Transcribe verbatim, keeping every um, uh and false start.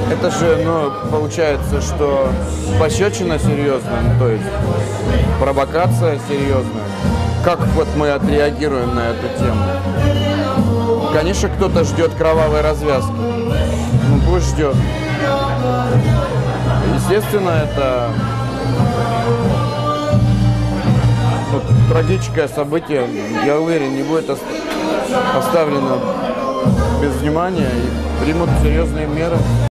Это же, ну, получается, что пощечина серьезная, ну, то есть провокация серьезная. Как вот мы отреагируем на эту тему? Конечно, кто-то ждет кровавой развязки. Ну, пусть ждет. Естественно, это вот, трагическое событие, я уверен, не будет оставлено без внимания и примут серьезные меры.